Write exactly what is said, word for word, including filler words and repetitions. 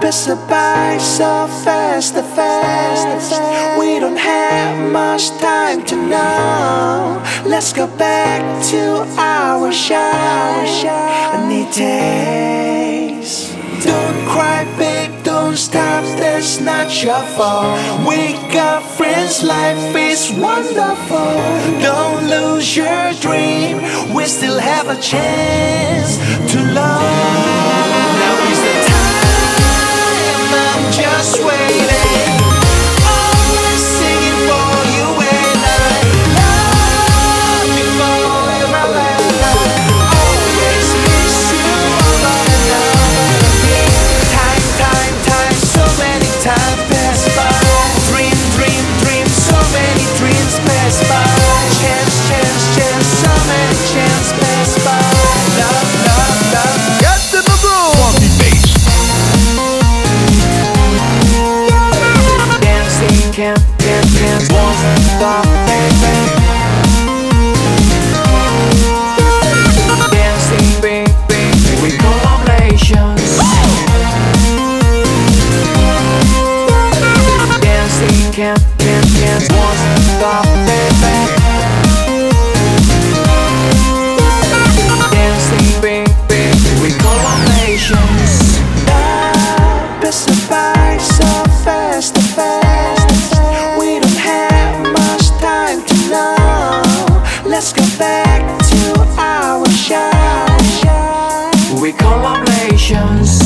passes by so fast, so fast. We don't have much time to know. Let's go back to our shower. I need days. Don't cry, babe, don't stop, that's not your fault. We got friends, life is wonderful. Don't lose your dream, we still have a chance to love. Now is the time, I'm just waiting. Always singing for you and I love you forever. Always miss you over and over again. Time, time, time, so many times pass by. Dream, dream, dream, so many dreams pass by. Chance, chance, chance, so many chances pass by. Love, love, love, Get in the groove. Funky bass. dancing, can't, can't, can't, won't stop, baby. Dancing, baby, with collaborations. Dancing, can't, can't, can't, won't stop, baby. Dancing, baby, with collaborations. Love passes by so fast, so fast. We don't have much time to know. Let's go back to our show. We collaborations.